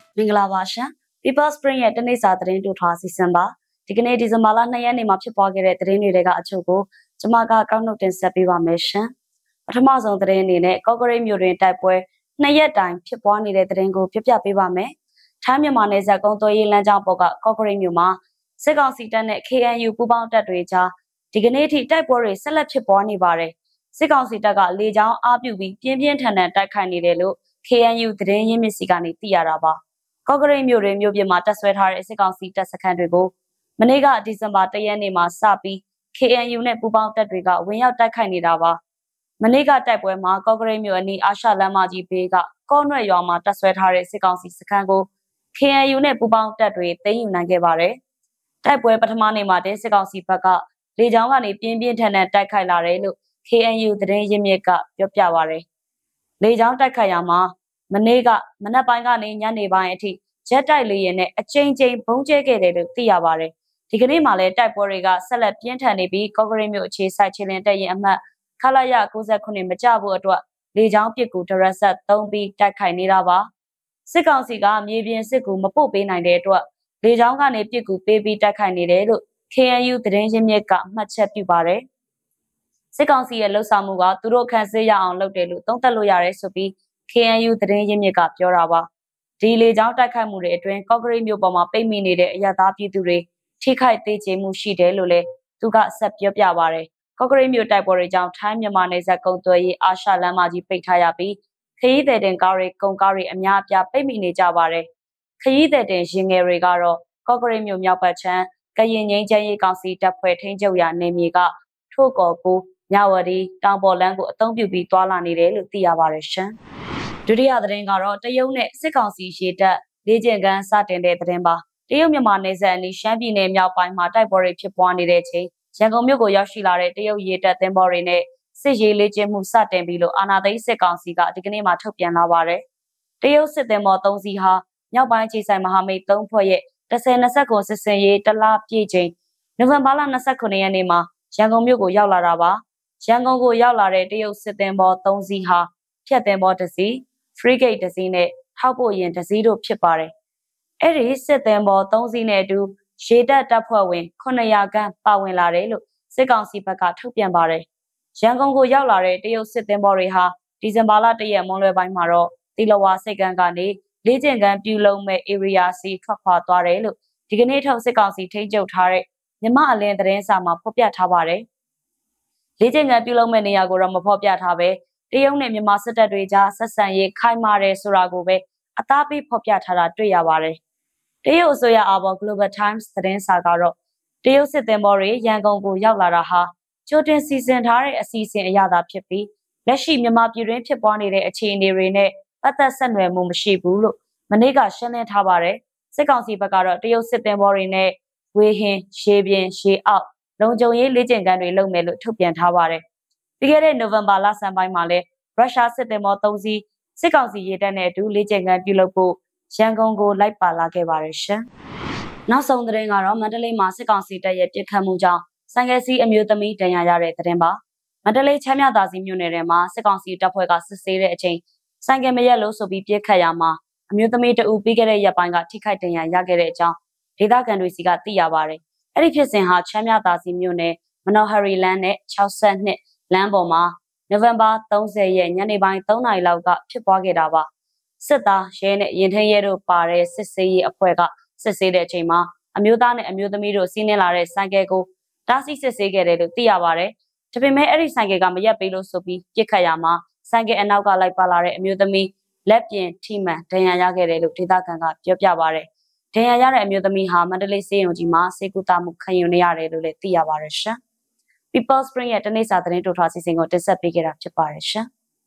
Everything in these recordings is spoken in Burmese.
မင်္ဂလာပါရှင် People Spring ရဲ့တနေ့စာသတင်းတို့ထားစီစဉ်ပါဒီကနေ့ဒီဇင်ဘာလ2ရက်နေ့မှာဖြစ်ပွားခဲ့တဲ့သတင်းတွေကအချို့ကိုကျွန်မကကောက်နှုတ်တင်ဆက်ပေးပါမယ်ရှင်ပထမဆုံးသတင်းအနေနဲ့ကော့ကရိတ်မြို့တွင်တိုက်ပွဲ2ရက်တိုင်ဖြစ်ပွားနေတဲ့သတင်းကိုပြပြပေးပါမယ်ထိုင်းမြန်မာနယ်စပ်ကုန်းသွယ်ရေးလမ်းကြောင်းပေါ်ကကော့ကရိတ်မြို့မှာစစ်ကောင်စီတပ်နဲ့ KNU ပူးပေါင်းတပ်တွေကြားဒီကနေ့ထိတိုက်ပွဲတွေဆက်လက်ဖြစ်ပွားနေပါတယ်စစ်ကောင်စီတပ်ကလေကြောင်းအားပြုပြီးပြင်းပြင်းထန်ထန်တိုက်ခိုက်နေတယ်လို့ KNU သတင်းရင်းမြစ်စီကနေသိရတာပါကော့ကရိတ်မြို့တွင်မြို့ပြင်မှာတပ်ဆွဲထားတဲ့စစ်ကောင်စီတပ်စခန်းတွေကိုမနေ့ကဒီဇင်ဘာ1ရက်နေ့မှာစပြီး KNU နဲ့ပူးပေါင်းတပ်တွေကဝင်ရောက်တိုက်ခိုက်နေတာပါမနေ့ကတိုက်ပွဲမှာကော့ကရိတ်မြို့အနီးအာရှလမ်းမကြီးဘေးကကော့နွဲ့ရွာမှာတပ်ဆွဲထားတဲ့စစ်ကောင်စီစခန်းကို KNU နဲ့ပူးပေါင်းတပ်တွေသိမ်းယူနိုင်ခဲ့ပါတယ်တိုက်ပွဲပထမနေ့မှာတဲ့စစ်ကောင်စီဘက်ကလေကြောင်းကနေပြင်းပြင်းထန်ထန်တိုက်ခိုက်လာတယ်လို့ KNU သတင်းရင်းမြစ်ကပြောပြပါတယ်လေကြောင်းတိုက်ခိုက်ရမှာမနေ့ကမနက်ပိုင်းကနေညနေပိုင်းအထိဂျက်တိုက်လေယာဉ်နဲ့အကြိမ်ကြိမ်ဘုံကျဲခဲ့တယ်လို့သိရပါတယ်ဒီကနေ့မှလည်းတိုက်ပွဲတွေကဆက်လက်ပြင်းထန်နေပြီးကော့ကရိတ်မြို့အခြေစိုက်ချင်းလင်းတပ်ရင်အမှတ်ခလာရ69မကြဖို့အတွက်လေကြောင်းပစ်ကူဒရက်ဆက်3ပြီးတိုက်ခိုက်နေတာပါစစ်ကောင်စီကမြေပြင်စစ်ကူမပို့ပေးနိုင်တဲ့အတွက်လေကြောင်းကနေပစ်ကူပေးပြီးတိုက်ခိုက်နေတယ်လို့ KNU သတင်းရင်းမြစ်ကမှတ်ချက်ပြုပါတယ်စစ်ကောင်စီရဲ့လှုပ်ဆောင်မှုကသူတို့ခန့်စစ်ရအောင်လုပ်တယ်လို့သုံးသပ်လို့ရတယ်ဆိုပြီး KNU သတင်းရင်းမြစ်ကပြောတာပါဒီလေကြောင်းတိုက်ခိုက်မှုတွေအတွင်းကော့ကရိတ်မြို့ပေါ်မှာပိတ်မိနေတဲ့အရသာပြည်သူတွေထိခိုက်သေးချေမှုရှိတယ်လို့လည်းသူကဆက်ပြောပြပါတယ်ကော့ကရိတ်မြို့တိုက်ပွဲတွေကြောင့်ထိုင်းမြန်မာနယ်စပ်ကုန်းသွယ်ရေးအာရှလမ်းမကြီးပိတ်ထားရပြီးခရီးသည်တင်ကားတွေကုန်ကားတွေအများအပြားပိတ်မိနေကြပါတယ်ခရီးသည်တင်ရင်ငယ်တွေကတော့ကော့ကရိတ်မြို့မြောက်ဘက်ခြမ်းကရင်ငိမ့်ချမ်းရေးကောင်စီတပ်ဖွဲ့ထိန်းချုပ်ရာနေမြေကထို့ကော်ကူမြဝတီတောင်ပေါ်လမ်းကိုအသုံးပြုပြီးတွာလာနေတယ်လို့သိရပါတယ်ရှင်ဒုတိယသတင်းကတော့တရုတ်နဲ့စစ်ကောင်စီရေတပ်လေ့ကျင့်ခန်းစတင်တဲ့သတင်းပါတရုတ်မြန်မာနယ်စပ်အနီးရှမ်းပြည်နယ်မြောက်ပိုင်းမှာတိုက်ပွဲတွေဖြစ်ပွားနေတဲ့အချိန်ရန်ကုန်မြို့ကိုရောက်ရှိလာတဲ့တရုတ်ရေတပ်သင်္ဘောတွေနဲ့စစ်ရေးလေ့ကျင့်မှုစတင်ပြီးလို့အာဏာသိမ်းစစ်ကောင်စီကဒီကနေ့မှထုတ်ပြန်လာပါတယ်တရုတ်စစ်သင်္ဘော3စီးဟာမြောက်ပိုင်းခြေဆိုင်မဟာမိတ်3ဖွဲ့ရဲ့10-29စစ်စင်ရေးတလပြည့်ချိန်နိုဝင်ဘာလ29ရက်နေ့မှာရန်ကုန်မြို့ကိုရောက်လာတာပါရန်ကုန်ကိုရောက်လာတဲ့တရုတ်စစ်သင်္ဘော3စီးဟာဖြတ်သင်္ဘော1စီး frigate 1စီးနဲ့ထောက်ပို့ယာဉ်1စီးတို့ဖြစ်ပါတယ်အဲ့ဒီစစ်သင်္ဘော3စီးနဲ့အတူရေတပ်တပ်ဖွဲ့ဝင်900ခန့်ပါဝင်လာတယ်လို့စစ်ကောင်စီဘက်ကထုတ်ပြန်ပါတယ်ရန်ကုန်ကိုရောက်လာတဲ့တရုတ်စစ်သင်္ဘောတွေဟာဒီဇင်ဘာလ1ရက်မွန်းလွဲပိုင်းမှာတော့တီလဝါစိတ်ကမ်းကနေလေ့ကျင့်ခန်းပြုလုပ်မဲ့ area စီထွက်ခွာသွားတယ်လို့ဒီကနေ့ထုတ်စစ်ကောင်စီထိန်းချုပ်ထားတဲ့မြမအလင်းသတင်းစာမှာဖော်ပြထားပါတယ်လေ့ကျင့်ခန်းပြုလုပ်မဲ့နေရာကိုတော့မဖော်ပြထားပဲတရုတ်နဲ့မြန်မာစစ်တပ်တွေကြားဆက်ဆံရေးခိုင်မာတယ်ဆိုတာကိုပဲအသားပေးဖော်ပြထားတာတွေ့ရပါတယ်တရုတ်အစိုးရအာဘော် Global Times သတင်းစာကတော့တရုတ်စစ်သင်္ဘောတွေရန်ကုန်ကိုရောက်လာတာဟာကြိုတင်စီစဉ်ထားတဲ့အစီအစဉ်အရသာဖြစ်ပြီးလက်ရှိမြန်မာပြည်တွင်းဖြစ်ပွားနေတဲ့အခြေအနေတွေနဲ့ပတ်သက်ဆက်နွယ်မှုမရှိဘူးလို့မနေ့ကရှင်းလင်းထားပါတယ်စစ်ကောင်စီဘက်ကတော့တရုတ်စစ်သင်္ဘောတွေနဲ့ဝေဟင်ရေပြင်ရေအောက်လုံခြုံရေးလေ့ကျင့်ခန်းတွေလုပ်မယ်လို့ထုတ်ပြန်ထားပါတယ်ပြီးခဲ့တဲ့နိုဝင်ဘာလဆန်းပိုင်းမှာလည်းရုရှားစစ်သင်္ဘော3စီးစစ်ကောင်စီရေတပ်နဲ့အတူလေ့ကျင့်ခန်းပြုလုပ်ဖို့ရန်ကုန်ကိုလိုက်ပါလာခဲ့ပါတယ်ရှင်နောက်ဆုံးသတင်းကတော့မန္တလေးမှာစစ်ကောင်စီတပ်ရဲ့ပစ်ခတ်မှုကြောင့်ဆိုင်ကယ်စီးအမျိုးသမီးဒဏ်ရာရတဲ့သတင်းပါမန္တလေးချမ်းမြသာစီမြို့နယ်ထဲမှာစစ်ကောင်စီတပ်ဖွဲ့ကစစ်ဆေးတဲ့အချိန်ဆိုင်ကယ်မရက်လို့ဆိုပြီးပြစ်ခတ်ရမှာအမျိုးသမီးတဦးပြီးခဲ့တဲ့ရက်ပိုင်းကထိခိုက်ဒဏ်ရာရခဲ့တဲ့အကြောင်းဒေသခံတွေစီကသိရပါတယ်အဲ့ဒီဖြစ်စဉ်ဟာချမ်းမြသာစီမြို့နယ်မနော်ဟရီလန်းနဲ့62လမ်းပေါ်မှာနိုဝင်ဘာ30ရက်ညနေပိုင်း3နာရီလောက်ကဖြစ်ပွားခဲ့တာပါစစ်သားရဲနဲ့ရင်ထင်းရဲတို့ပါတဲ့စစ်ဆေးရေးအဖွဲ့ကစစ်ဆေးတဲ့အချိန်မှာအမျိုးသားနဲ့အမျိုးသမီးတို့စီးနင်းလာတဲ့ဆိုင်ကယ်ကိုတားဆီးစစ်ဆေးခဲ့တယ်လို့သိရပါတယ်ဒါပေမဲ့အဲ့ဒီဆိုင်ကယ်ကမရက်ပေးလို့ဆိုပြီးပြစ်ခတ်ရမှာဆိုင်ကယ်အနောက်ကလိုက်ပါလာတဲ့အမျိုးသမီးလက်ပြင်ထိမှန်ဒဏ်ရာရခဲ့တယ်လို့ဒေသခံကပြောပြပါတယ်ဒဏ်ရာရတဲ့အမျိုးသမီးဟာမန္တလေးဆေးရုံကြီးမှာဆေးကုသမှုခံယူနေရတယ်လို့လည်းသိရပါတယ်ရှင် People Spring ရဲ့တနေ့စာသတင်းတို့ထားစီစဉ်ကိုတင်ဆက်ပေးခဲ့တာဖြစ်ပါတယ်ရှင်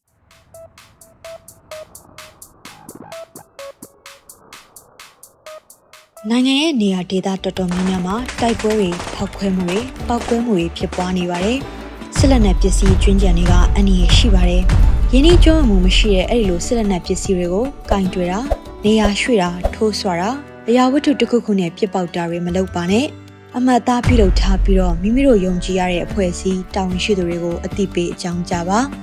နိုင်ငံရဲ့နေရာဒေသတော်တော်များများမှာတိုက်ပွဲတွေဖောက်ခွဲမှုတွေပောက်ကွဲမှုတွေဖြစ်ပွားနေပါတယ်စစ်လက်နက်ပစ္စည်းကျွင်းကျန်တွေကအန္တရာယ်ရှိပါတယ်ရင်းနှီးကျွမ်းမှုမရှိတဲ့အဲ့ဒီလိုစစ်လက်နက်ပစ္စည်းတွေကိုကင်တွယ်တာနေရာရွှေ့တာထိုးဆွာတာအရာဝတ္ထုတစ်ခုခုနဲ့ပြစ်ပေါက်တာတွေမလုပ်ပါနဲ့အမှတ်သားပြုလုပ်ထားပြီးတော့မိမိတို့ယုံကြည်ရတဲ့အဖွဲ့အစည်းတာဝန်ရှိသူတွေကိုအသိပေးအကြောင်းကြားပါ